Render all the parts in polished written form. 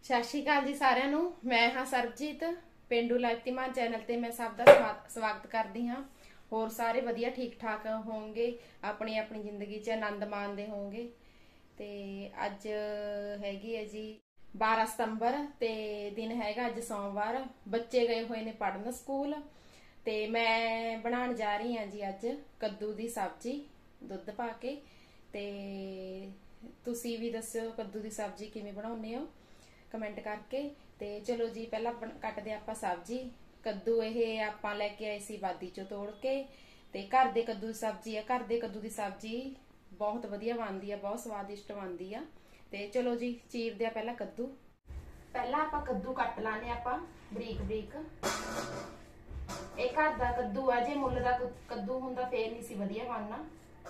ਸਤਿ ਸ਼੍ਰੀ ਅਕਾਲ ਜੀ ਸਾਰਿਆਂ ਨੂੰ। ਮੈਂ ਹਾਂ ਸਰਬਜੀਤ, ਪਿੰਡੂ ਲਾਈਫ ਧੀਮਾਨ ਚੈਨਲ ਤੇ ਮੈਂ ਸਭ ਦਾ ਸਵਾਗਤ ਕਰਦੀ ਹਾਂ। ਹੋਰ ਸਾਰੇ ਵਧੀਆ ਠੀਕ ਠਾਕ ਹੋਣਗੇ, ਆਪਣੀ ਆਪਣੀ ਜ਼ਿੰਦਗੀ 'ਚ ਆਨੰਦ ਮਾਣਦੇ ਹੋਣਗੇ। ਤੇ ਅੱਜ ਹੈਗੀ ਹੈ ਜੀ 12 ਸਤੰਬਰ ਤੇ ਦਿਨ ਹੈਗਾ ਅੱਜ ਸੋਮਵਾਰ। ਬੱਚੇ ਗਏ ਹੋਏ ਨੇ ਪੜ੍ਹਨ ਸਕੂਲ ਤੇ ਮੈਂ ਬਣਾਉਣ ਜਾ ਰਹੀ ਹਾਂ ਜੀ ਅੱਜ ਕੱਦੂ ਦੀ ਸਬਜ਼ੀ ਦੁੱਧ ਪਾ ਕੇ। ਤੇ ਤੁਸੀਂ ਵੀ ਦੱਸਿਓ ਕੱਦੂ ਦੀ ਸਬਜ਼ੀ ਕਿਵੇਂ ਬਣਾਉਂਦੇ ਹੋ ਕਮੈਂਟ ਕਰਕੇ। ਤੇ ਚਲੋ ਜੀ ਪਹਿਲਾਂ ਕੱਟਦੇ ਆਪਾਂ ਸਬਜ਼ੀ। ਕੱਦੂ ਇਹ ਆਪਾਂ ਲੈ ਕੇ ਆਏ ਸੀ ਬਾਦੀ ਚੋਂ ਤੋੜ ਕੇ, ਤੇ ਘਰ ਦੇ ਕੱਦੂ ਦੀ ਸਬਜ਼ੀ ਆ। ਘਰ ਦੇ ਕੱਦੂ ਦੀ ਸਬਜ਼ੀ ਬਹੁਤ ਵਧੀਆ ਬਣਦੀ ਆ, ਬਹੁਤ ਸਵਾਦਿਸ਼ਟ ਬਣਦੀ ਆ। ਤੇ ਚਲੋ ਜੀ ਚੀਰਦੇ ਆ ਪਹਿਲਾਂ ਕੱਦੂ। ਪਹਿਲਾਂ ਆਪਾਂ ਕੱਦੂ ਕੱਟ ਲਾਣੇ ਆਪਾਂ ਬਰੀਕ ਬਰੀਕ। ਇਹ ਘਰ ਦਾ ਕੱਦੂ ਆ, ਜੇ ਮੁੱਲ ਦਾ ਕੱਦੂ ਹੁੰਦਾ ਫੇਰ ਨਹੀਂ ਸੀ ਵਧੀਆ ਬਣਨਾ।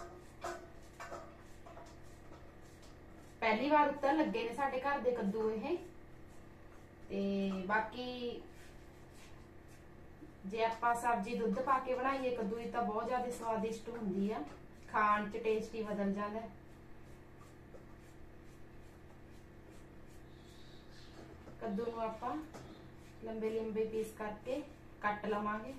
ਪਹਿਲੀ ਵਾਰ ਉੱਤਰ ਲੱਗੇ ਨੇ ਸਾਡੇ ਘਰ ਦੇ ਕੱਦੂ ਇਹ। ਤੇ ਬਾਕੀ ਜੇ ਆਪਾਂ ਸਬਜ਼ੀ ਦੁੱਧ ਪਾ ਕੇ ਬਣਾਈਏ ਕੱਦੂ ਦੀ ਤਾਂ ਬਹੁਤ ਜ਼ਿਆਦਾ ਸਵਾਦਿਸ਼ਟ ਹੁੰਦੀ ਆ, ਖਾਣ 'ਚ ਟੇਸਟ ਹੀ ਬਦਲ ਜਾਂਦਾ। ਕੱਦੂ ਨੂੰ ਆਪਾਂ ਲੰਬੇ ਲੰਬੇ ਪੀਸ ਕਰਕੇ ਕੱਟ ਲਵਾਂਗੇ।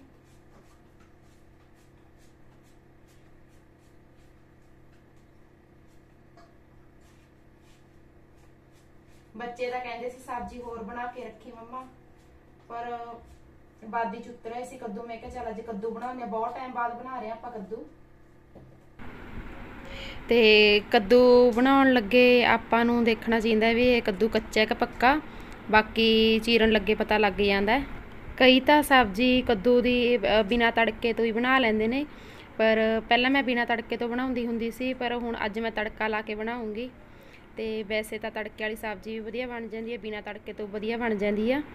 ਬੱਚੇ ਤਾਂ ਕਹਿੰਦੇ ਸੀ ਸਬਜ਼ੀ ਹੋਰ ਬਣਾ ਕੇ ਰੱਖੀ ਮੰਮਾ, ਪਰ ਬਾਦੀ ਚ ਉਤਰਿਆ ਸੀ ਕੱਦੂ। ਮੈਂ ਕਿਹਾ ਚੱਲ ਅੱਜ ਕੱਦੂ ਬਣਾਉਂਦੇ ਆ, ਬਹੁਤ ਟਾਈਮ ਬਾਅਦ ਬਣਾ ਰਹੇ ਆਪਾਂ ਕੱਦੂ। ਤੇ ਕੱਦੂ ਬਣਾਉਣ ਲੱਗੇ ਆਪਾਂ ਨੂੰ ਦੇਖਣਾ ਚਾਹੀਦਾ ਵੀ ਇਹ ਕੱਦੂ ਕੱਚਾ ਕਿ ਪੱਕਾ। ਬਾਕੀ ਚੀਰਨ ਲੱਗੇ ਪਤਾ ਲੱਗ ਜਾਂਦਾ। ਕਈ ਤਾਂ ਸਬਜ਼ੀ ਕੱਦੂ ਦੀ ਬਿਨਾਂ ਤੜਕੇ ਤੋਂ ਹੀ ਬਣਾ ਲੈਂਦੇ ਨੇ, ਪਰ ਪਹਿਲਾਂ ਮੈਂ ਬਿਨਾਂ ਤੜਕੇ ਤੋਂ ਬਣਾਉਂਦੀ ਹੁੰਦੀ ਸੀ, ਪਰ ਹੁਣ ਅੱਜ ਮੈਂ ਤੜਕਾ ਲਾ ਕੇ ਬਣਾਉਂਗੀ। ਤੇ ਵੈਸੇ ਤਾਂ ਤੜਕੇ ਵਾਲੀ ਸਬਜ਼ੀ ਵੀ ਵਧੀਆ ਬਣ ਜਾਂਦੀ ਹੈ, ਬਿਨਾਂ ਤੜਕੇ ਤੋਂ ਵਧੀਆ ਬਣ ਜਾਂਦੀ ਆ।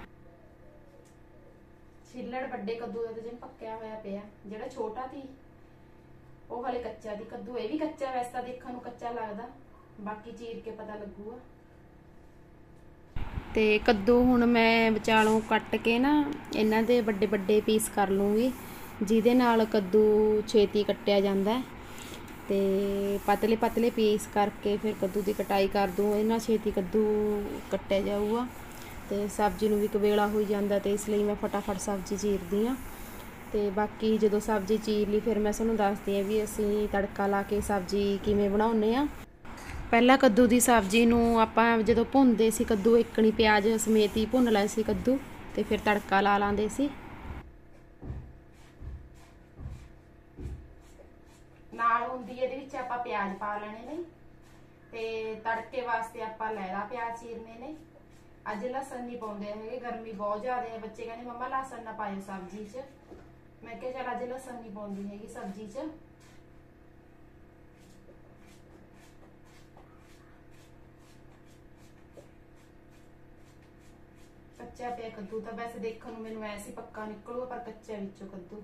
ਛਿੱਲੜ ਵੱਡੇ ਕੱਦੂ ਦਾ ਜਿਵੇਂ ਪੱਕਿਆ ਹੋਇਆ ਪਿਆ, ਜਿਹੜਾ ਛੋਟਾ ਸੀ ਉਹ ਹਲੇ ਕੱਚਾ ਦੀ ਕੱਦੂ। ਇਹ ਵੀ ਕੱਚਾ, ਵੈਸੇ ਤਾਂ ਦੇਖਣ ਨੂੰ ਕੱਚਾ ਲੱਗਦਾ, ਬਾਕੀ ਚੀਰ ਕੇ ਪਤਾ ਲੱਗੂਗਾ। ਤੇ ਕੱਦੂ ਹੁਣ ਮੈਂ ਵਿਚਾਲੋਂ ਕੱਟ ਕੇ ਨਾ ਇਹਨਾਂ ਦੇ ਵੱਡੇ ਵੱਡੇ ਪੀਸ ਕਰ ਲੂੰਗੀ, ਜਿਹਦੇ ਨਾਲ ਕੱਦੂ ਛੇਤੀ ਕੱਟਿਆ ਜਾਂਦਾ। ਤੇ ਪਤਲੇ ਪਤਲੇ ਪੀਸ ਕਰਕੇ ਫਿਰ ਕੱਦੂ ਦੀ ਕਟਾਈ ਕਰ ਦੂੰ, ਇਹਨਾਂ ਛੇਤੀ ਕੱਦੂ ਕੱਟਿਆ ਜਾਊਗਾ। ਤੇ ਸਬਜ਼ੀ ਨੂੰ ਵੀ ਕਵੇਲਾ ਹੋਈ ਜਾਂਦਾ, ਤੇ ਇਸ ਲਈ ਮੈਂ ਫਟਾਫਟ ਸਬਜ਼ੀ ਚੀਰਦੀ ਹਾਂ। ਤੇ ਬਾਕੀ ਜਦੋਂ ਸਬਜ਼ੀ ਚੀਰ ਲਈ ਫਿਰ ਮੈਂ ਤੁਹਾਨੂੰ ਦੱਸਦੀ ਹਾਂ ਵੀ ਅਸੀਂ ਤੜਕਾ ਲਾ ਕੇ ਸਬਜ਼ੀ ਕਿਵੇਂ ਬਣਾਉਂਦੇ ਹਾਂ। ਪਹਿਲਾਂ ਕੱਦੂ ਦੀ ਸਬਜ਼ੀ ਨੂੰ ਆਪਾਂ ਜਦੋਂ ਭੁੰਨਦੇ ਸੀ ਕੱਦੂ ਇੱਕਣੀ ਪਿਆਜ਼ ਸਮੇਤ ਹੀ ਭੁੰਨ ਲਏ ਸੀ ਕੱਦੂ, ਤੇ ਫਿਰ ਤੜਕਾ ਲਾ ਲਾਂਦੇ ਸੀ। ਨਾਲ ਹੁੰਦੀ ਇਹਦੇ ਵਿੱਚ ਆਪਾਂ ਪਿਆਜ਼ ਪਾ ਲੈਣੇ ਨੇ, ਤੇ ਤੜਕੇ ਵਾਸਤੇ ਆਪਾਂ ਲਹਿਰਾ ਪਿਆਜ਼ ਚੀਰਨੇ ਨੇ। ਅੱਜ ਲਸਣ ਨਹੀਂ ਪਾਉਂਦੇ ਹੈਗੇ, ਗਰਮੀ ਬਹੁਤ ਜ਼ਿਆਦਾ ਹੈ। ਬੱਚੇ ਕਹਿੰਦੇ ਮੰਮਾ ਲਸਣ ਨਾ ਪਾਇਓ ਸਬਜ਼ੀ 'ਚ। ਮੈਂ ਕਿਹਾ ਚੱਲ ਅੱਜ ਲਸਣ ਨਹੀਂ ਪਾਉਂਦੀ ਹੈਗੀ ਸਬਜ਼ੀ 'ਚ। ਕੱਚਾ ਪਿਆ ਕੱਦੂ ਤਾਂ ਵੈਸੇ ਦੇਖਣ ਨੂੰ ਮੈਨੂੰ ਐਸੀ ਪੱਕਾ ਨਿਕਲੂਗਾ, ਪਰ ਕੱਚਾ ਵਿੱਚੋਂ ਕੱਦੂ।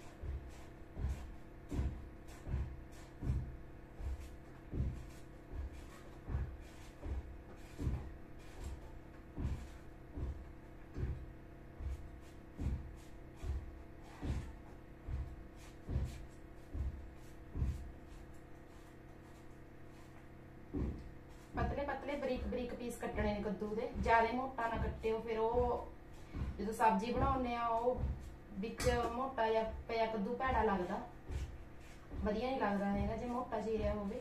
ਪਤਲੇ ਪਤਲੇ ਬਰੀਕ ਬਰੀਕ ਪੀਸ ਕੱਟਣੇ ਨੇ ਕੱਦੂ ਦੇ, ਜ਼ਿਆਦਾ ਮੋਟਾ ਨਾ ਕੱਟਿਓ, ਫਿਰ ਉਹ ਜਦੋਂ ਸਬਜ਼ੀ ਬਣਾਉਂਦੇ ਆ ਉਹ ਵਿੱਚ ਮੋਟਾ ਜਿਹਾ ਪਿਆ ਕੱਦੂ ਭੈੜਾ ਲੱਗਦਾ, ਵਧੀਆ ਨਹੀਂ ਲੱਗਦਾ ਹੈਗਾ ਜੇ ਮੋਟਾ ਚੀਰਿਆ ਹੋਵੇ।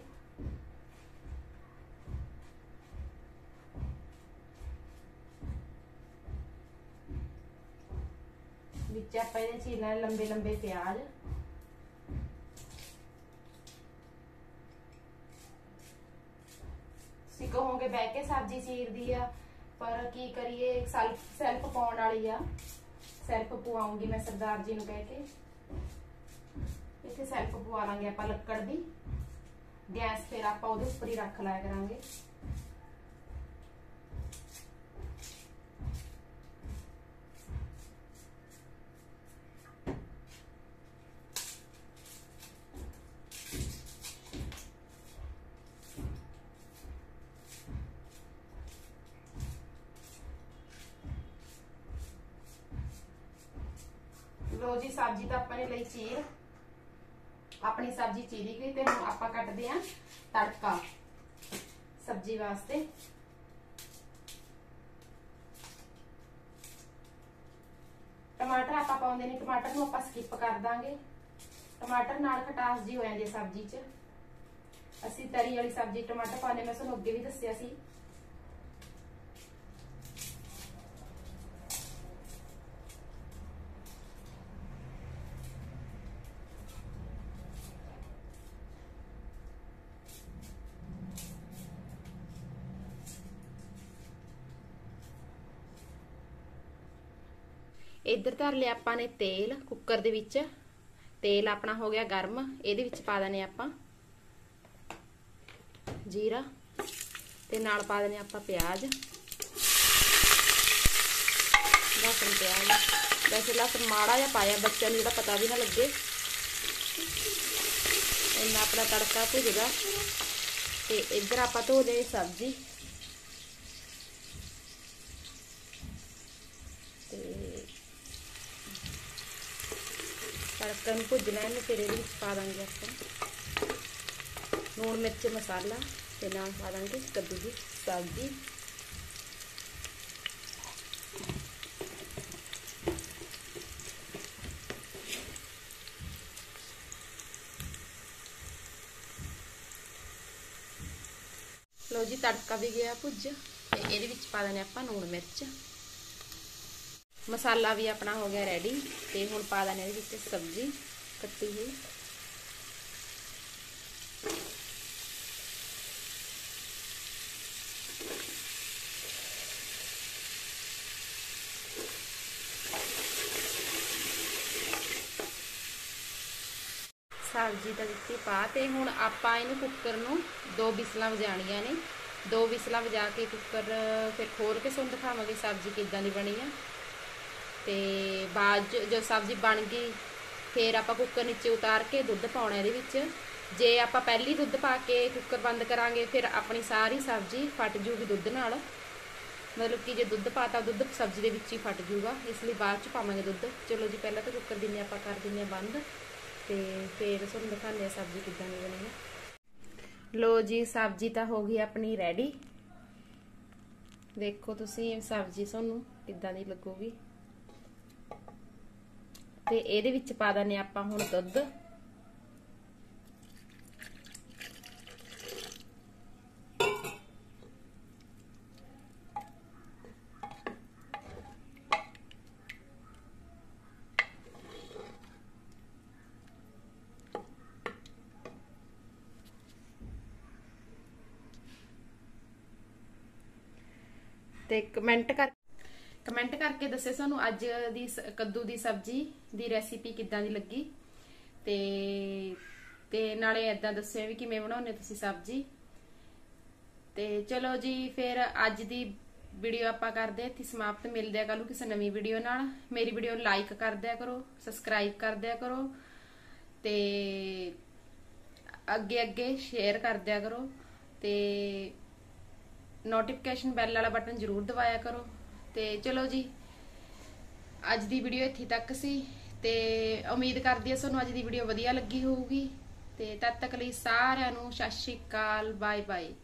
ਵਿੱਚ ਆਪਾਂ ਇਹਦੇ ਚੀਰਨੇ ਲੰਬੇ ਲੰਬੇ ਪਿਆਜ਼। ਤੁਸੀਂ ਕਹੋਗੇ ਬਹਿ ਕੇ ਸਬਜ਼ੀ ਚੀਰਦੀ ਆ, ਪਰ ਕੀ ਕਰੀਏ, ਸੈਲਫ ਪਾਉਣ ਵਾਲੀ ਆ। ਸੈਲਫ ਪਵਾਉਂਗੀ ਮੈਂ ਸਰਦਾਰ ਜੀ ਨੂੰ ਕਹਿ ਕੇ। ਇੱਥੇ ਸੈਲਫ ਪਵਾ ਲਾਂਗੇ ਆਪਾਂ ਲੱਕੜ ਦੀ। ਗੈਸ ਫਿਰ ਆਪਾਂ ਉਹਦੇ ਉੱਪਰ ਹੀ ਰੱਖ ਲਾਇਆ ਕਰਾਂਗੇ। ਲੋ ਜੀ ਸਬਜ਼ੀ ਤਾਂ ਆਪਾਂ ਨੇ ਲਈ ਚੀਰ, ਆਪਣੀ ਸਬਜ਼ੀ ਚੀਰੀ ਗਈ। ਤੇ ਹੁਣ ਆਪਾਂ ਕੱਟਦੇ ਆਂ ਤੜਕਾ ਸਬਜ਼ੀ ਵਾਸਤੇ। ਪਾਉਂਦੇ ਨੇ ਟਮਾਟਰ ਨੂੰ ਆਪਾਂ ਸਕਿਪ ਕਰ ਦਾਂਗੇ। ਟਮਾਟਰ ਨਾਲ ਖਟਾਸ ਜੀ ਹੋ ਜਾਂਦੀ ਸਬਜ਼ੀ 'ਚ। ਅਸੀਂ ਤਰੀ ਵਾਲੀ ਸਬਜ਼ੀ ਟਮਾਟਰ ਪਾਉਂਦੇ, ਮੈਂ ਤੁਹਾਨੂੰ ਅੱਗੇ ਵੀ ਦੱਸਿਆ ਸੀ। इधर धर लिया आपां ने तेल कुकर दे विच। तेल अपना हो गया गर्म, इहदे विच पा देने आपां जीरा ते नाल पा देने आपां प्याज, लहसुन प्याज। वैसे लहसुन माड़ा जिहा पाया, बच्चों नूं जिहड़ा पता भी ना लगे। इन्ना अपना तड़का भुजदा ते इधर आपां धो ले सब्जी तड़का में भुज लैन। फिर ये पा देंगे आप लूण मिर्च मसाला ते नाल पा देंगे कद्दू की सब्जी। लो जी तड़का भी गया भुज ते ये पा देने आप लूण मिर्च मसाला भी अपना हो गया रेडी। ते हुण पा देने सब्जी कट्टी हुई। सब्जी तो दित्ती पा ते हुण आपां इहनूं कुकर नूं 2 विसलां वजाणियां ने। 2 विसलां वजा के कुकर फिर खोल के तुहानूं दिखावांगे सब्जी किदां दी बनी है। ते बाद जो सब्जी बन गई फिर आप कुकर नीचे उतार के दुध पाउणा इहदे विच। जे आप पहली दुध पा के कुकर बंद करांगे फिर अपनी सारी सब्जी फट जूगी दुध नाल। मतलब कि जे दुध पाता दुध सब्जी दे विच ही फट जूगा, इसलिए बाद च पावांगे दुध। चलो जी पहले तो कुकर दिन्ने आपां कर दिन्ने बंद ते फिर तुहानूं दिखाने सब्जी किदां दी बनी है। लो जी सब्जी तो हो गई अपनी रेडी। देखो तुसीं सब्जी तुहानूं किदां दी लगूगी। ते ਇਹਦੇ ਵਿੱਚ ਪਾ ਦਨੇ ਆਪਾਂ ਹੁਣ ਦੁੱਧ। ਤੇ कमेंट करके दस्से सानू अज दी कद्दू दी सब्जी दी रेसिपी किदां दी लगी। ते नाले इदां दस्सिओ भी किवें बनाउने तुसीं सब्जी। ते चलो जी फिर अज दी वीडियो आपां करदे इत्थे समाप्त। मिलदे कल किसी नवीं वीडियो नाल। मेरी वीडियो लाइक कर दिया करो, सबसक्राइब कर दिया करो ते अगे अगे शेयर कर दिया करो ते नोटिफिकेशन बैल वाला बटन जरूर दबाया करो। ते चलो जी अज दी वीडियो इत्थे तक सी। ते उम्मीद करदी है तुहानूं अज दी वीडियो वधिया लगी होऊगी। ते तद तक लई सारिआं नूं सत श्री अकाल, बाय बाय।